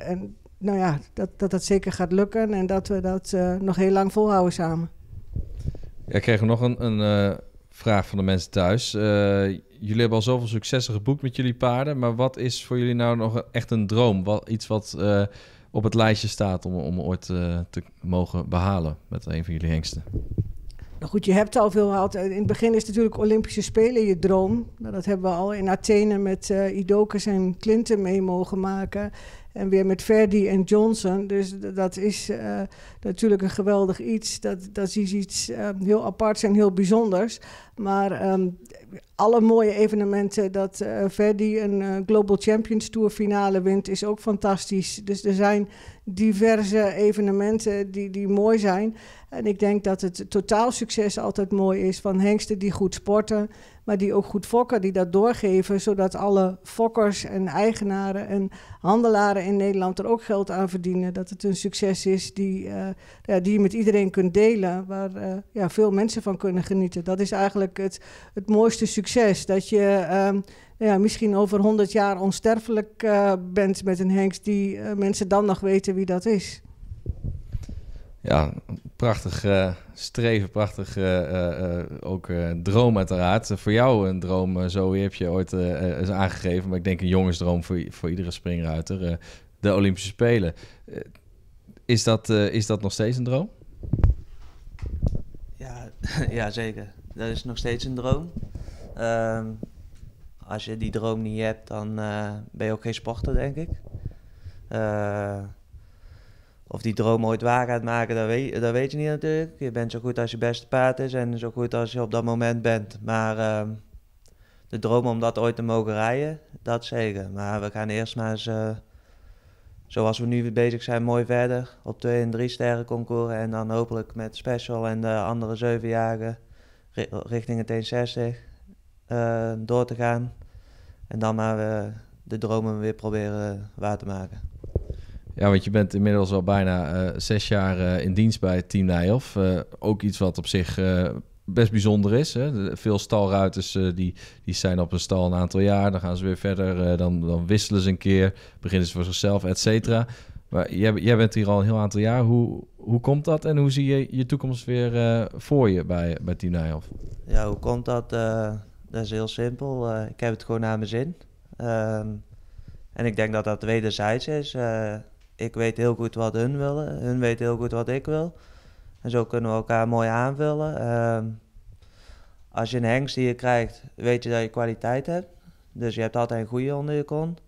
dat zeker gaat lukken en dat we dat nog heel lang volhouden samen. Ja, ik kreeg nog een vraag van de mensen thuis. Jullie hebben al zoveel successen geboekt met jullie paarden, maar wat is voor jullie nou nog echt een droom? Iets wat op het lijstje staat om ooit te mogen behalen met een van jullie hengsten? Nou goed, je hebt al veel gehad. In het begin is natuurlijk Olympische Spelen je droom. Nou, dat hebben we al in Athene met Idokas en Clinton mee mogen maken. En weer met Ferdy en Johnson. Dus dat is natuurlijk een geweldig iets. Dat is iets heel aparts en heel bijzonders. Maar alle mooie evenementen dat Ferdy een Global Champions Tour finale wint, is ook fantastisch. Dus er zijn diverse evenementen die mooi zijn. En ik denk dat het totaalsucces altijd mooi is van hengsten die goed sporten, maar die ook goed fokken, die dat doorgeven, zodat alle fokkers en eigenaren en handelaren in Nederland er ook geld aan verdienen. Dat het een succes is die je met iedereen kunt delen, waar veel mensen van kunnen genieten. Dat is eigenlijk het mooiste succes, dat je misschien over 100 jaar onsterfelijk bent met een hengst die mensen dan nog weten wie dat is. Ja, prachtig streven, prachtig ook droom uiteraard. Voor jou een droom, Zoe, heb je ooit eens aangegeven. Maar ik denk een jongensdroom voor iedere springruiter. De Olympische Spelen. Is dat nog steeds een droom? Ja, zeker. Dat is nog steeds een droom. Als je die droom niet hebt, dan ben je ook geen sporter, denk ik. Of die droom ooit waar gaat maken, dat weet je niet natuurlijk. Je bent zo goed als je beste paard is en zo goed als je op dat moment bent. Maar de droom om dat ooit te mogen rijden, dat zeker. Maar we gaan eerst maar eens, zoals we nu bezig zijn, mooi verder op 2- en 3-sterren concours. En dan hopelijk met Special en de andere 7-jarigen richting het 160 door te gaan. En dan maar de dromen weer proberen waar te maken. Ja, want je bent inmiddels al bijna 6 jaar in dienst bij Team Nijhoff. Ook iets wat op zich best bijzonder is. Hè? Veel stalruiters die zijn op een stal een aantal jaar. Dan gaan ze weer verder. Dan wisselen ze een keer. Beginnen ze voor zichzelf, et cetera. Maar jij bent hier al een heel aantal jaar. Hoe komt dat? En hoe zie je je toekomst weer voor je bij Team Nijhoff? Ja, hoe komt dat? Dat is heel simpel. Ik heb het gewoon naar mijn zin. En ik denk dat dat wederzijds is. Ik weet heel goed wat hun willen. Hun weten heel goed wat ik wil. En zo kunnen we elkaar mooi aanvullen. Als je een hengst die je krijgt, weet je dat je kwaliteit hebt. Dus je hebt altijd een goede onder je kont.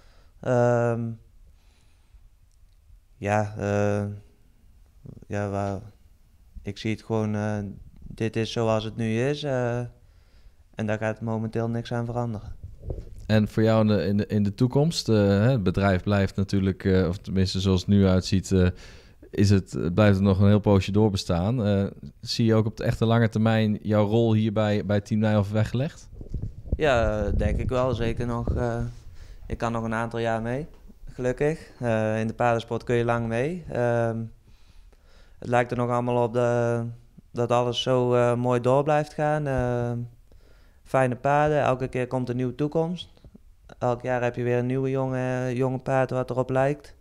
Ik zie het gewoon, dit is zoals het nu is. En daar gaat momenteel niks aan veranderen. En voor jou in de toekomst, het bedrijf blijft natuurlijk, of tenminste zoals het nu uitziet, blijft het nog een heel poosje doorbestaan. Zie je ook op de echte lange termijn jouw rol hier bij Team Nijhoff weggelegd? Ja, denk ik wel. Zeker nog. Ik kan nog een aantal jaar mee, gelukkig. In de paardensport kun je lang mee. Het lijkt er nog allemaal op dat alles zo mooi door blijft gaan. Fijne paarden, elke keer komt een nieuwe toekomst. Elk jaar heb je weer een nieuwe jonge paard wat erop lijkt.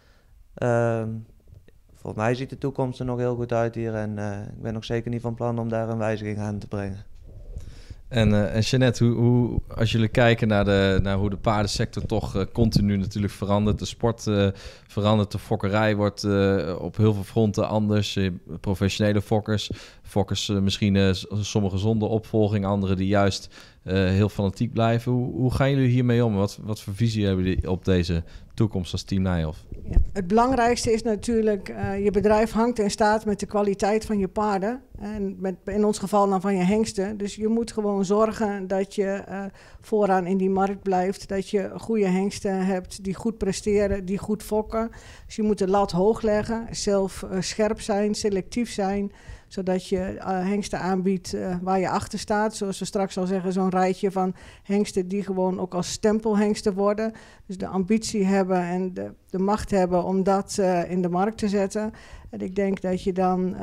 Volgens mij ziet de toekomst er nog heel goed uit hier en ik ben nog zeker niet van plan om daar een wijziging aan te brengen. En Jeanette, hoe als jullie kijken naar hoe de paardensector toch continu natuurlijk verandert. De sport verandert, de fokkerij wordt op heel veel fronten anders. Professionele fokkers misschien sommige zonder opvolging, anderen die juist heel fanatiek blijven. Hoe gaan jullie hiermee om? Wat voor visie hebben jullie op deze toekomst als Team Nijhoff? Ja, het belangrijkste is natuurlijk, je bedrijf hangt en staat met de kwaliteit van je paarden. En in ons geval dan van je hengsten. Dus je moet gewoon zorgen dat je vooraan in die markt blijft. Dat je goede hengsten hebt die goed presteren, die goed fokken. Dus je moet de lat hoog leggen, zelf scherp zijn, selectief zijn. Zodat je hengsten aanbiedt waar je achter staat. Zoals we straks al zeggen, zo'n rijtje van hengsten die gewoon ook als stempelhengsten worden. Dus de ambitie hebben en de macht hebben om dat in de markt te zetten. En ik denk dat je dan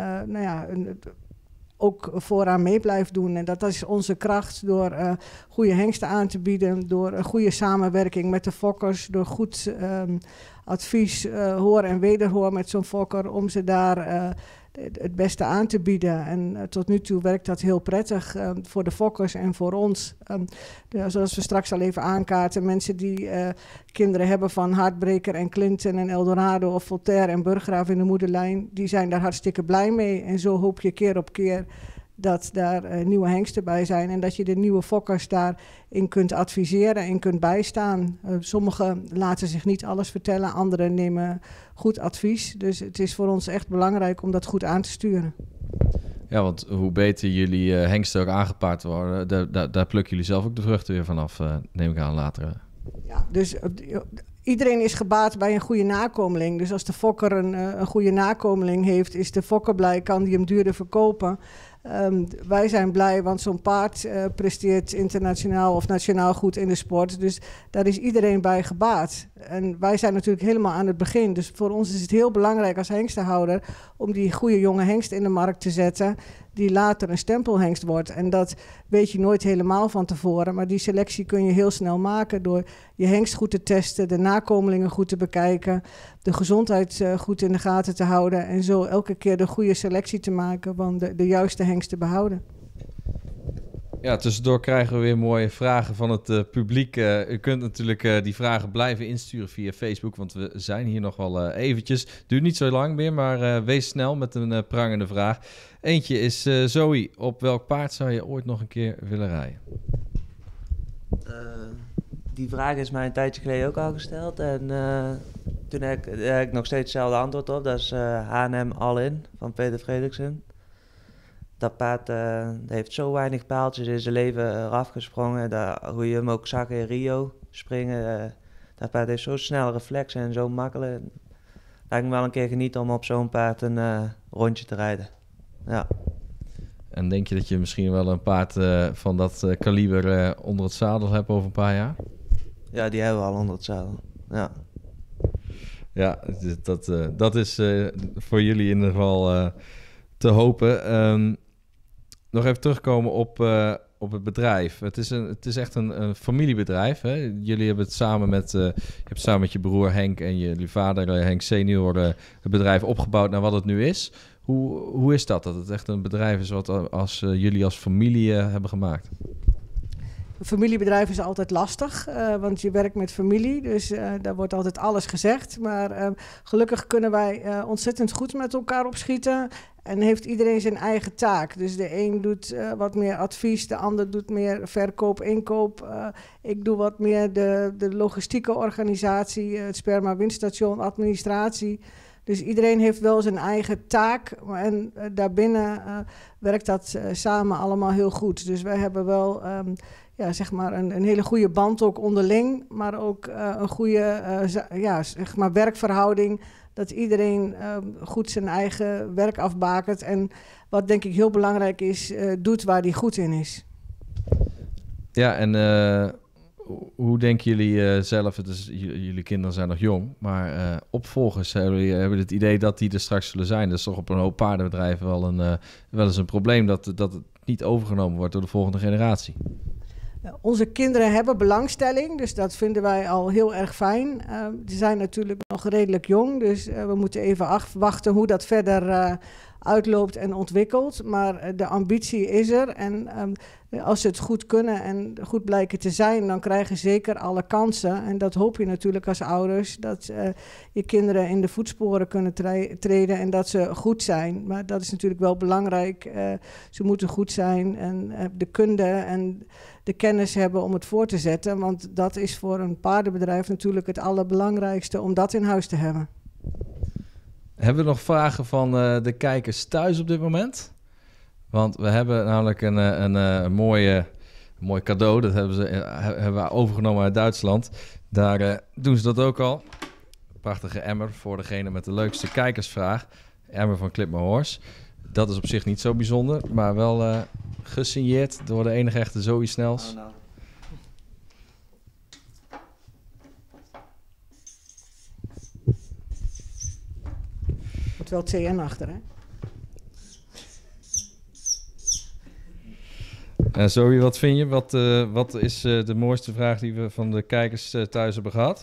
ook vooraan mee blijft doen. En dat is onze kracht door goede hengsten aan te bieden. Door een goede samenwerking met de fokkers. Door goed advies, hoor en wederhoor met zo'n fokker. Om ze daar het beste aan te bieden. En tot nu toe werkt dat heel prettig voor de fokkers en voor ons. Zoals we straks al even aankaarten, mensen die kinderen hebben van Hartbreker en Clinton en Eldorado of Voltaire en Burggraaf in de moederlijn, die zijn daar hartstikke blij mee. En zo hoop je keer op keer dat daar nieuwe hengsten bij zijn en dat je de nieuwe fokkers daarin kunt adviseren en kunt bijstaan. Sommigen laten zich niet alles vertellen, anderen nemen goed advies. Dus het is voor ons echt belangrijk om dat goed aan te sturen. Ja, want hoe beter jullie hengsten ook aangepaard worden, daar plukken jullie zelf ook de vruchten weer vanaf, neem ik aan later. Ja, dus iedereen is gebaat bij een goede nakomeling. Dus als de fokker een goede nakomeling heeft, is de fokker blij, kan die hem duurder verkopen. Wij zijn blij, want zo'n paard presteert internationaal of nationaal goed in de sport. Dus daar is iedereen bij gebaat. En wij zijn natuurlijk helemaal aan het begin. Dus voor ons is het heel belangrijk als hengstenhouder om die goede jonge hengst in de markt te zetten, die later een stempelhengst wordt. En dat weet je nooit helemaal van tevoren. Maar die selectie kun je heel snel maken door je hengst goed te testen, de nakomelingen goed te bekijken, de gezondheid goed in de gaten te houden en zo elke keer de goede selectie te maken van de juiste hengst te behouden. Ja, tussendoor krijgen we weer mooie vragen van het publiek. U kunt natuurlijk die vragen blijven insturen via Facebook, want we zijn hier nog wel eventjes. Duurt niet zo lang meer, maar wees snel met een prangende vraag. Eentje is Zoe, op welk paard zou je ooit nog een keer willen rijden? Die vraag is mij een tijdje geleden ook al gesteld. En toen heb ik nog steeds hetzelfde antwoord op. Dat is H&M All-In van Peter Frederiksen. Dat paard heeft zo weinig paaltjes in zijn leven eraf gesprongen. Hoe je hem ook zag in Rio springen. Dat paard heeft zo snel reflexen en zo makkelijk. Lijkt me wel een keer genieten om op zo'n paard een rondje te rijden. Ja. En denk je dat je misschien wel een paard van dat kaliber onder het zadel hebt over een paar jaar? Ja, die hebben we al onder het zadel. Ja. Ja, dat is voor jullie in ieder geval te hopen. Nog even terugkomen op het bedrijf. Het is echt een familiebedrijf. Hè? Jullie hebben het samen met, je hebt samen met je broer Henk en jullie vader Henk senior het bedrijf opgebouwd naar wat het nu is. Hoe is dat het echt een bedrijf is wat jullie als familie hebben gemaakt? Een familiebedrijf is altijd lastig, want je werkt met familie, dus daar wordt altijd alles gezegd. Maar gelukkig kunnen wij ontzettend goed met elkaar opschieten en heeft iedereen zijn eigen taak. Dus de een doet wat meer advies, de ander doet meer verkoop, inkoop. Ik doe wat meer de logistieke organisatie, het sperma-winstation, administratie. Dus iedereen heeft wel zijn eigen taak en daarbinnen werkt dat samen allemaal heel goed. Dus wij hebben wel zeg maar een hele goede band ook onderling, maar ook een goede zeg maar werkverhouding, dat iedereen goed zijn eigen werk afbakent en wat denk ik heel belangrijk is, doet waar hij goed in is. Ja, en hoe denken jullie zelf, jullie kinderen zijn nog jong, maar opvolgers, hebben het idee dat die er straks zullen zijn? Dat is toch op een hoop paardenbedrijven wel eens een probleem dat het niet overgenomen wordt door de volgende generatie? Onze kinderen hebben belangstelling, dus dat vinden wij al heel erg fijn. Ze zijn natuurlijk nog redelijk jong, dus we moeten even afwachten hoe dat verder uitloopt en ontwikkelt. Maar de ambitie is er en als ze het goed kunnen en goed blijken te zijn, dan krijgen ze zeker alle kansen. En dat hoop je natuurlijk als ouders, dat je kinderen in de voetsporen kunnen treden en dat ze goed zijn. Maar dat is natuurlijk wel belangrijk. Ze moeten goed zijn en de kunde en de kennis hebben om het voor te zetten. Want dat is voor een paardenbedrijf natuurlijk het allerbelangrijkste om dat in huis te hebben. Hebben we nog vragen van de kijkers thuis op dit moment? Want we hebben namelijk een mooi cadeau. Dat hebben we overgenomen uit Duitsland. Daar doen ze dat ook al. Een prachtige emmer voor degene met de leukste kijkersvraag. Emmer van Clip My Horse. Dat is op zich niet zo bijzonder, maar wel gesigneerd door de enige echte Zoe Snels. Oh, no. Moet wel TN achter, hè? Zoe, wat vind je? Wat is de mooiste vraag die we van de kijkers thuis hebben gehad?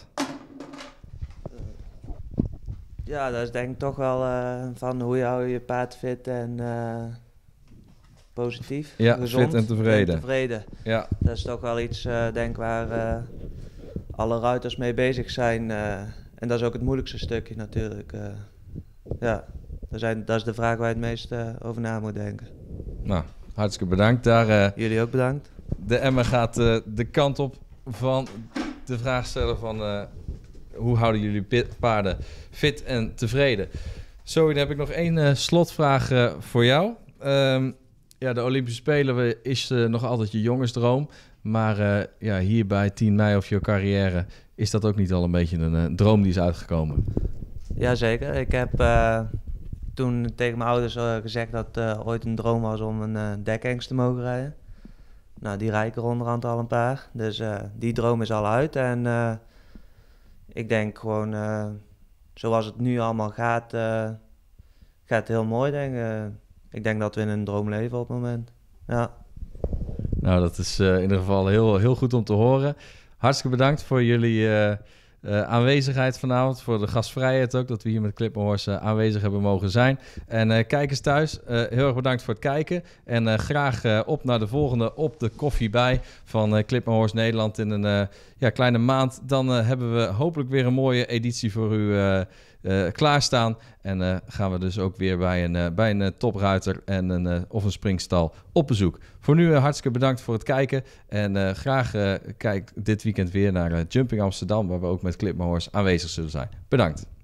Ja, dat is denk ik toch wel van hoe hou je paard fit en positief, gezond fit en tevreden. Ja. Dat is toch wel iets, denk ik, waar alle ruiters mee bezig zijn. En dat is ook het moeilijkste stukje natuurlijk. Ja, dat is de vraag waar je het meest over na moet denken. Nou, hartstikke bedankt. Jullie ook bedankt. De emmer gaat de kant op van de vraag stellen van hoe houden jullie paarden fit en tevreden? Zo, dan heb ik nog één slotvraag voor jou. De Olympische Spelen is nog altijd je jongensdroom. Maar hier bij 10 mei of je carrière, is dat ook niet al een beetje een droom die is uitgekomen? Jazeker. Ik heb toen tegen mijn ouders gezegd dat het ooit een droom was om een dekhengst te mogen rijden. Nou, die rijken er onderhand al een paar. Dus die droom is al uit. En ik denk gewoon, zoals het nu allemaal gaat, gaat het heel mooi, denk ik. Ik denk dat we in een droom leven op het moment. Ja. Nou, dat is in ieder geval heel goed om te horen. Hartstikke bedankt voor jullie aanwezigheid vanavond. Voor de gastvrijheid ook, dat we hier met Clip My Horse aanwezig hebben mogen zijn. En kijkers thuis, heel erg bedankt voor het kijken. En graag op naar de volgende Op de Koffie Bij van Clip My Horse Nederland in een kleine maand. Dan hebben we hopelijk weer een mooie editie voor u klaarstaan. En gaan we dus ook weer bij een topruiter en of een springstal op bezoek. Voor nu hartstikke bedankt voor het kijken. En graag kijk dit weekend weer naar Jumping Amsterdam, waar we ook met Clip My Horse aanwezig zullen zijn. Bedankt.